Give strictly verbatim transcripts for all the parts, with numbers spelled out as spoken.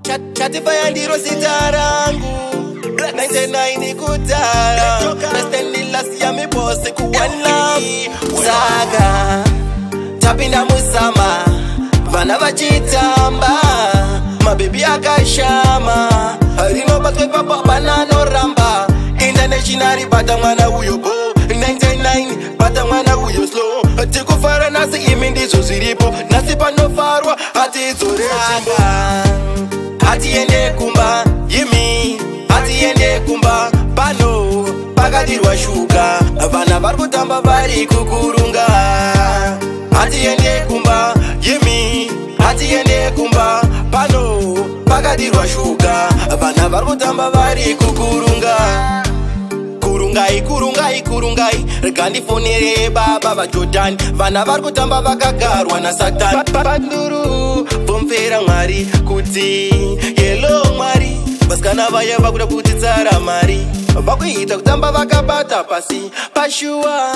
Chatifaya ndiro zita rangu ninety-nine kudala President ya mi boss kuwana Saga Tapinda musama Vana vachitamba Mabibi akashama Rino batwe papa banano ramba International bata mwana uyo bo ninety-nine bata mwana uyo slow Tikufara nasi imindizo ziripo Nasi panofarwa hati zoretimbo Hati ende kumba yimi Hati ende kumba pano Pagadirwa shuga Vana varkutamba vari kukurunga Hati ende kumba yimi Hati ende kumba pano Pagadirwa shuga Vana varkutamba vari kukurunga Kurungai, kurungai, kurungai Rekandi fonere baba va Jordan Vana varkutamba vakagarwa na Satan Panduru, pomfera mwari kuti Yelo mwari Baskana vaya vakuda kuti tsara mari Vakuita kutamba vakabata pasi Pashua,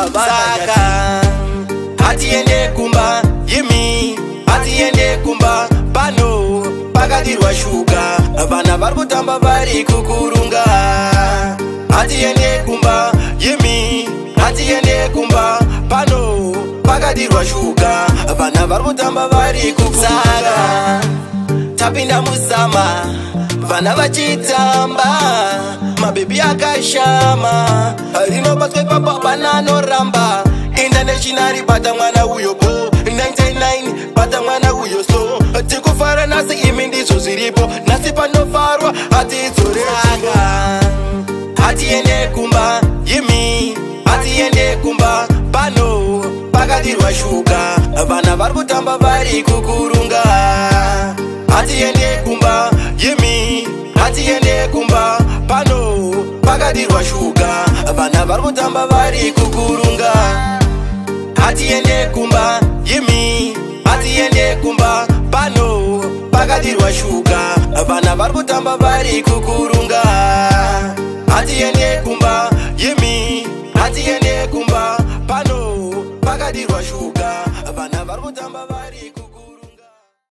Saka Hati ende kumba yimi Hati ende kumba pano Pagadirwa shuga Vana varkutamba vari kukurunga Hati ende kumba yimi Hati ende kumba pano Pagadirwa shuga Vana varkutamba vari kukurunga Tapinda musama Vana vachitamba Mabibi akashama Rino batwe papa banano ramba International bata mwana uyo bo ninety-nine bata mwana uyo slow Tikufara nasi imindizo ziripo Nasi panofarwa hati zoretimbo Hati ende kumba yimi Hati ende kumba pano Pagadirwa shuga Vana varkutamba vari kukurunga Hati ende kumba yimi Hati ende kumba pano Pagadirwa shuga Vana varkutamba vari kukurunga Hati ende kumba yimi Hati ende kumba pano Pagadirwa shuga Vana varkutamba vari kukurunga Hati ende kumba